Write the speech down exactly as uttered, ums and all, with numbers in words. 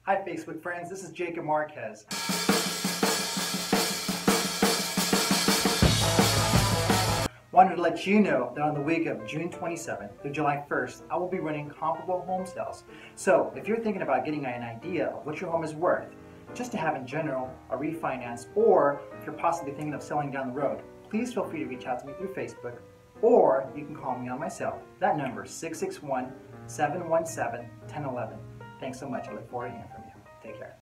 Hi Facebook friends, this is Jacob Marquez. Wanted to let you know that on the week of June twenty-seventh through July first, I will be running comparable home sales. So if you're thinking about getting an idea of what your home is worth, just to have in general, a refinance, or if you're possibly thinking of selling down the road, please feel free to reach out to me through Facebook, or you can call me on my cell. That number is six six one, seven one seven, one zero one one. Thanks so much. I look forward to hearing from you. Take care.